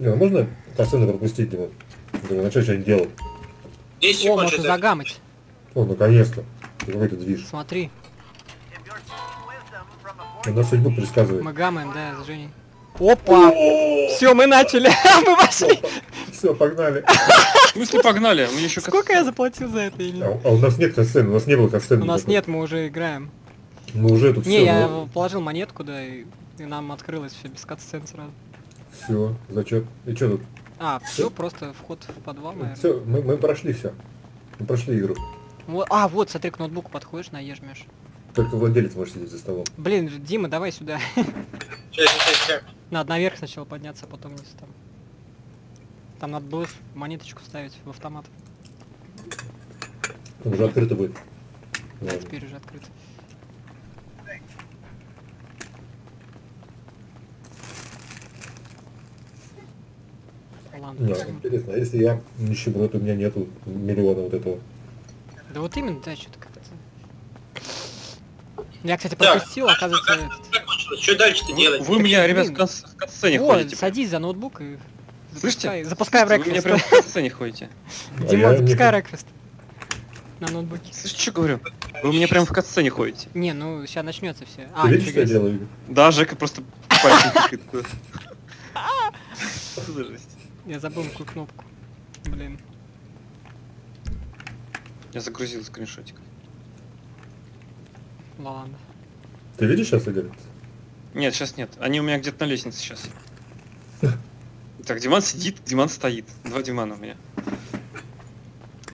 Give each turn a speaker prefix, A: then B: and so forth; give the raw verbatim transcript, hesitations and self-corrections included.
A: Не, ну можно косцены пропустить его? Думаю, начать что-нибудь делать.
B: десять
C: О,
B: секунд
C: можно
B: что-то.
C: загамать.
A: О, наконец-то. Какой-то движ.
C: Смотри,
A: Он на судьбу предсказывает.
C: мы гамаем, да, с Женей. Опа! Все, мы начали. Мы пошли.
A: Все, погнали.
D: В смысле погнали? Мы еще
C: Сколько я заплатил за это или
A: А,
C: нет?
A: а у нас нет косцены, у нас не было косцены.
C: У нас нет, мы уже играем.
A: Мы уже тут
C: Не,
A: все.
C: я положил монетку, да, и, и нам открылось все без катсцен сразу.
A: Все, зачет. И что тут?
C: А, все, просто вход в подвал, наверное.
A: Все, мы, мы прошли все. Мы прошли игру.
C: Вот, а, вот, смотри, к ноутбуку подходишь, наежмешь.
A: Только владелец может сидеть за столом.
C: Блин, Дима, давай сюда.
B: Сейчас, сейчас, сейчас.
C: Надо наверх сначала подняться, а потом вниз там. Там надо было монеточку ставить в автомат.
A: Он уже открыто будет.
C: Да,
A: Ладно.
C: теперь уже открыто. Ладно.
A: Не, интересно, а если я нищеброд, у меня нету миллиона вот этого.
C: Да вот именно, да, что-то как-то. Я, кстати,
B: Так,
C: пропустил, оказывается, этот.
B: Что дальше-то делать?
D: Вы у меня, ребят,
C: блин.
D: в кас- в катсцене
C: Вот,
D: ходите.
C: садись за ноутбук и запускай,
D: Слышите?
C: запускай
D: Вы у меня
C: реквест.
D: прям в катсцене ходите.
A: А
C: Димон,
A: я
C: запускай
A: не-
C: реквест. На ноутбуке.
D: Слышите, что говорю? Вы у меня прям в катсцене ходите.
C: Не, ну сейчас начнется все.
A: Ты
C: А,
A: видишь, что
C: нифига
A: я
C: себе.
A: делаю? Игорь?
D: Да, Жека просто пальцем тыкает. Что за жесть?
C: Я забыл какую кнопку. Блин.
D: Я загрузил скриншотик.
C: Ладно.
A: Ты видишь сейчас, Игорь?
D: Нет, сейчас нет. Они у меня где-то на лестнице сейчас. Так, Диман сидит, Диман стоит. Два Димана у меня.